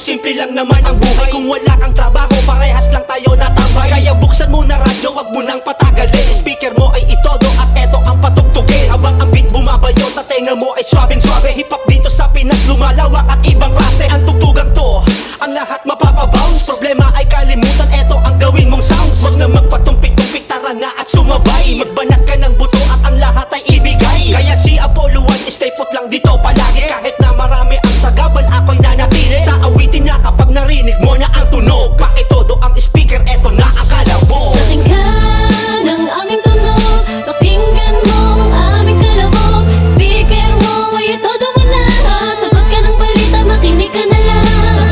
simple lang naman ang buhay. Kung wala kang trabaho, parehas lang tayo natambay. Kaya buksan mo na radyo, wag mo nang patagalin. Speaker mo ay itodo at eto ang patugtugin. Habang ang beat bumabayo sa tenga mo ay swabing-swabe. Hip hop dito sa Pinas lumalawak at ibang klase. Ang tugtugang to, ang lahat mapapabounce. Problema ay kalimutan, eto ang gawin mong sounds. Wag na magpatumpik-tumpik, tara na at sumabay. Magbanat ka ng buto at ang lahat ay ibigay. Kaya si Apollo 1, stay put lang dito palagi. Kahit na marami ang sagaban, ako'y nanatili. Sa awitin na kapag narinig mo na ang tunog. Pakitodo ang speaker, eto na ang kalabog. Pakinggan ang aming tunog, pakinggan mo ang aming kalabog. Speaker mo ay itodo mo na, sagot ka ng balita, makinig ka na lang.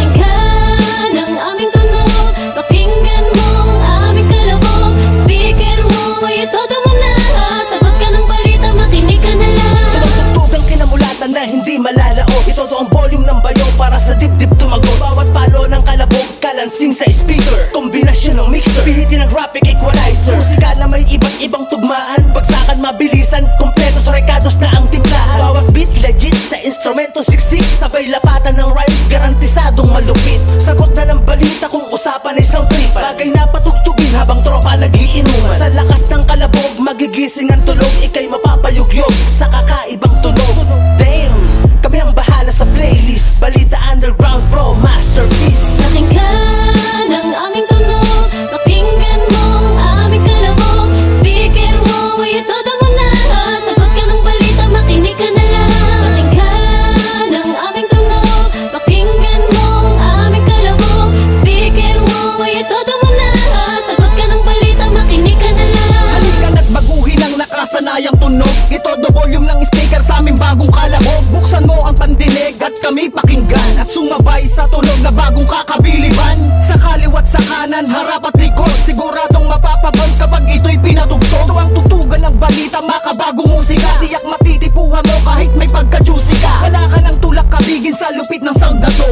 Pakinggan ang aming tunog, pakinggan mo ang aming kalabog. Speaker mo ay itodo mo na, sagot ka ng balita, makinig ka na lang. Tugtugang kinamulatan na hindi malalaos. Itodo ang volume ng bayo para sa dibdib tumagos. Bawat palo ng kalabog, kalansing sa speaker. Kombinasyon ng mixer, pihitin ng graphic equalizer. Musika na may iba't ibang tugmaan, bagsakan mabilisan, kompletos rekados na ang timplahan. Bawat beat legit sa instrumento siksik, sabay lapatan ng rhymes, garantisadong malupit. Sagot na ng balita kung usapan ay sound trip. Bagay na patugtugin habang tropa nagiinuman. Sa lakas ng kalabog, magigising ang tulog. Ika'y mapapayugyog sa kakaibang tunog. Damn, kami ang bahala sa playlist. Balita underground bro, masterpiece. Pakinggan ang aming tunog, pakinggan mo ang aming kalabog. Speaker mo ay itodo mo na, sagot ka ng balita, makinig ka na lang. Pakinggan ang aming tunog, pakinggan mo ang aming kalabog. Speaker mo ay itodo mo na, sagot ka ng balita, makinig ka na lang. Halika na't baguhin ang nakasanayang tunog. Itodo volume ng speaker sa aming bagong kalabog. Buksan mo ang pandinig at kami pakinggan, at sumabay sa tunog na bagong kakabiliban. Sa kaliwat sa kanan, harap at likod, siguradong mapapabounce kapag ito'y pinatugtog. Ito ang tutugan ng balita, makabagong musika. Tiyak matitipuhan mo kahit may pagka-juicy ka. Wala ka ng tulak kabigin sa lupit ng sound na to.